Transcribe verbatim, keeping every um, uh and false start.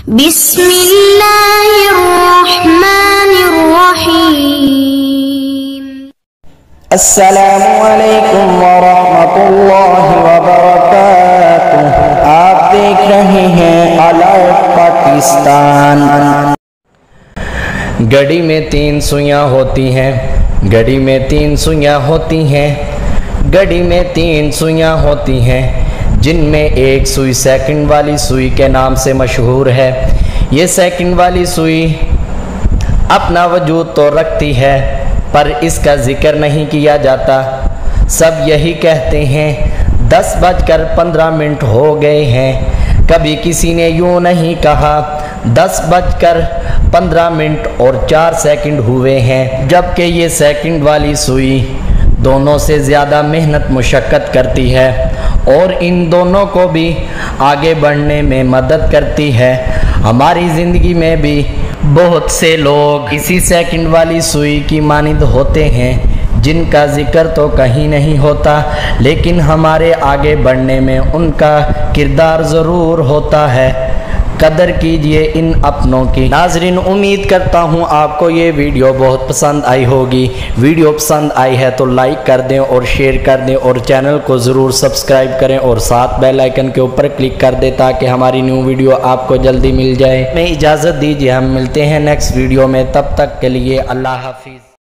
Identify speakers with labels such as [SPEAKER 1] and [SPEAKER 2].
[SPEAKER 1] बिस्मिल्लाहिर्रहमानिर्रहीम।
[SPEAKER 2] अस्सलामु अलैकुम वरहमतुल्लाहि वबरकातुह। आप देख रहे हैं अलर्ट पाकिस्तान।
[SPEAKER 3] घड़ी में तीन सुइयां होती हैं, घड़ी में तीन सुइयां होती हैं, घड़ी में तीन सुइयां होती हैं, जिनमें एक सुई सेकंड वाली सुई के नाम से मशहूर है। ये सेकंड वाली सुई अपना वजूद तो रखती है पर इसका जिक्र नहीं किया जाता। सब यही कहते हैं दस बजकर पंद्रह मिनट हो गए हैं, कभी किसी ने यूँ नहीं कहा दस बजकर पंद्रह मिनट और चार सेकंड हुए हैं। जबकि ये सेकंड वाली सुई दोनों से ज़्यादा मेहनत मुशक्क़त करती है और इन दोनों को भी आगे बढ़ने में मदद करती है। हमारी ज़िंदगी में भी बहुत से लोग इसी सेकंड वाली सुई की मानिंद होते हैं जिनका जिक्र तो कहीं नहीं होता, लेकिन हमारे आगे बढ़ने में उनका किरदार ज़रूर होता है। कदर कीजिए इन अपनों की। नाज़रीन, उम्मीद करता हूँ आपको ये वीडियो बहुत पसंद आई होगी। वीडियो पसंद आई है तो लाइक कर दें और शेयर कर दें और चैनल को ज़रूर सब्सक्राइब करें और साथ बेल आइकन के ऊपर क्लिक कर दें ताकि हमारी न्यू वीडियो आपको जल्दी मिल जाए। मैं इजाज़त दीजिए, हम मिलते हैं नेक्स्ट वीडियो में। तब तक के लिए अल्लाह हाफिज़।